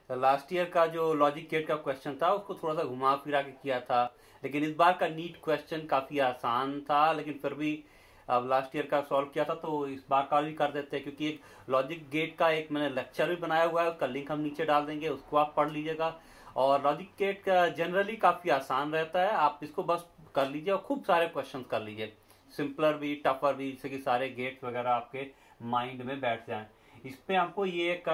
Last year का जो logic gate का क्वेश्चन था उसको थोड़ा सा घुमा फिरा के किया था, लेकिन इस बार का नीट क्वेश्चन काफी आसान था, लेकिन फिर भी अब लास्ट ईयर का सॉल्व किया था तो इस बार का भी कर देते हैं, क्योंकि एक लॉजिक गेट का एक मैंने लेक्चर भी बनाया हुआ है, उसका लिंक हम नीचे डाल देंगे, उसको आप पढ़ लीजिएगा। और लॉजिक गेट का जनरली काफी आसान रहता है, आप इसको बस कर लीजिए और खूब सारे क्वेश्चन कर लीजिए, सिंपलर भी टफर भी, जिससे कि सारे गेट्स वगैरह आपके माइंड में बैठ जाएं। इसमें हमको ये एक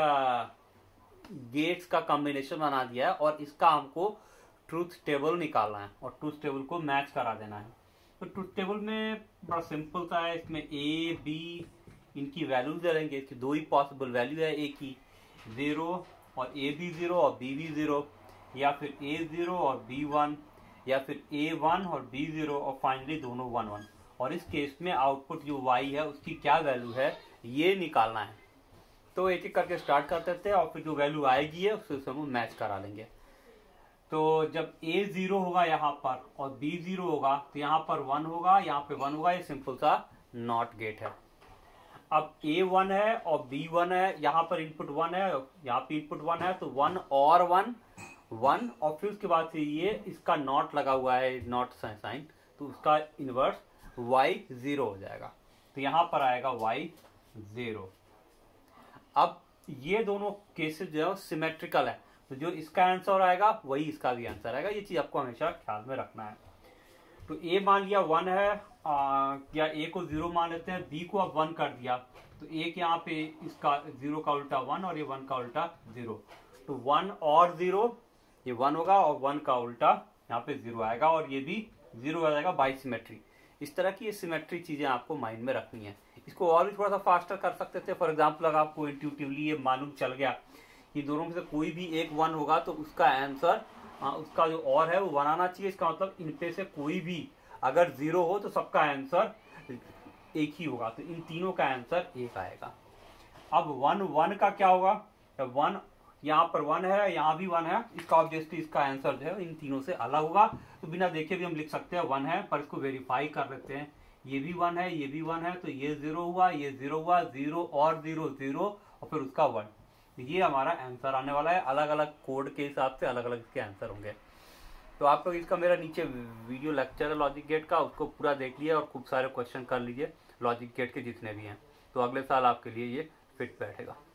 गेट्स का कॉम्बिनेशन बना दिया है और इसका हमको ट्रूथ टेबल निकालना है और ट्रूथ टेबल को मैच करा देना है। तो ट्रूथ टेबल में बड़ा सिंपल सा है, इसमें ए बी इनकी वैल्यूज दे देंगे, इसकी दो ही पॉसिबल वैल्यू है, ए की 0 और ए भी 0 और बी भी 0, या फिर ए 0 और बी 1, या फिर ए 1 और बी 0 और फाइनली दोनों 1 1। और इस केस में आउटपुट जो y है उसकी क्या वैल्यू है ये निकालना है। तो एक एक करके स्टार्ट कर देते हैं और फिर जो वैल्यू आएगी है उससे हम मैच करा लेंगे। तो जब a 0 होगा यहाँ पर और b 0 होगा तो यहाँ पर 1 होगा, यहाँ पे 1 होगा, ये सिंपल सा नॉट गेट है। अब a 1 है और b 1 है, यहाँ पर इनपुट 1 है, यहाँ पे इनपुट 1 है, तो 1 और 1 1, और फिर उसके बाद से ये इसका नॉट लगा हुआ है, नॉट साइन, तो उसका इनवर्स y 0 हो जाएगा, तो यहाँ पर आएगा y 0। अब ये दोनों केसेस जो है सिमेट्रिकल है, तो जो इसका आंसर आएगा वही इसका भी आंसर आएगा, ये चीज आपको हमेशा ख्याल में रखना है। तो a मान लिया 1 है, या a को 0 मान लेते हैं, b को अब 1 कर दिया, तो एक यहाँ पे इसका 0 का उल्टा 1 और ये 1 का उल्टा 0, तो 1 और 0 ये 1 होगा और 1 का उल्टा यहाँ पे 0 आएगा और ये भी 0 आ जाएगा बाई सिमेट्री। इस तरह की ये सिमेट्री चीजें आपको माइंड में रखनी है। इसको और भी थोड़ा सा फास्टर कर सकते थे, फॉर एग्जाम्पल अगर आपको इंट्यूटिवली ये मालूम चल गया कि दोनों में से कोई भी एक 1 होगा तो उसका आंसर उसका जो और है वो 1 आना चाहिए, इसका मतलब इन पे से कोई भी अगर 0 हो तो सबका आंसर एक ही होगा, तो इन तीनों का आंसर 1 आएगा। अब 1 1 का क्या होगा, 1 यहाँ पर 1 है, यहाँ भी 1 है, इसका ऑब्वियसली इसका आंसर जो है इन तीनों से अलग होगा, तो बिना देखे भी हम लिख सकते हैं 1 है, पर इसको वेरीफाई कर लेते हैं, ये भी 1 है, ये भी 1 है, तो ये 0 हुआ, ये 0 हुआ, 0 और 0 0 और फिर उसका 1, तो ये हमारा आंसर आने वाला है। अलग अलग कोड के हिसाब से अलग अलग इसके आंसर होंगे। तो आप लोग इसका मेरा नीचे वीडियो लेक्चर है लॉजिक गेट का, उसको पूरा देख लिया और खूब सारे क्वेश्चन कर लीजिए लॉजिक गेट के जितने भी हैं, तो अगले साल आपके लिए ये फिट बैठेगा।